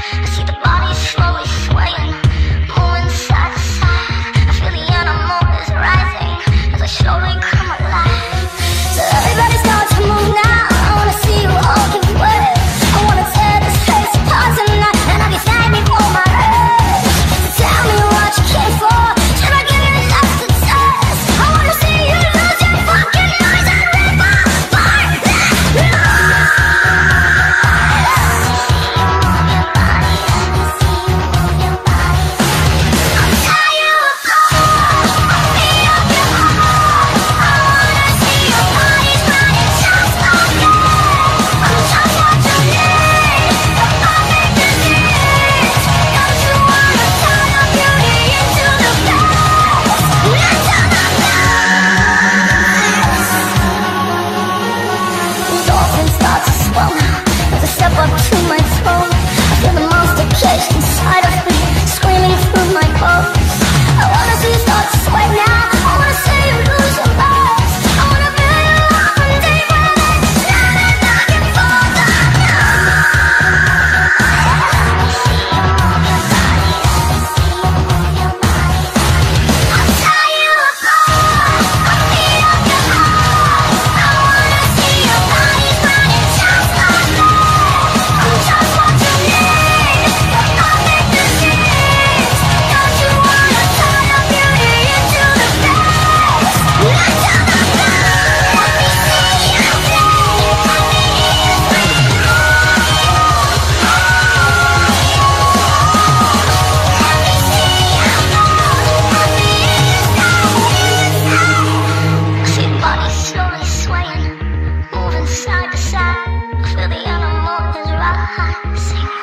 I see the body slowly swaying, moving side to side. I feel the animal is rising as I slowly come alive. So everybody start to move now. I wanna see you all give way. I wanna tear this place apart tonight, and I'll be thanking for my rage. So tell me what you came for. Should I give you love to test? I wanna see you lose your fucking minds and rip apart this love. Step up to my throne. I feel the monster caged inside of me, screaming through my bones. I wanna see you start to sweat now. I wanna see you lose your mind. I wanna feel you off and deep within. Now and knocking for the I'll tear you apart. I'll beat up your heart. I wanna see your bodies burning just like me. Just what you need, perfect disease. Don't you wanna turn your beauty into the face? Into the face. Let me see you bleed. Let me hear you scream. Let me see you move. Let me hear you say. I see the body slowly swaying, moving side to side. I feel the animal is rising.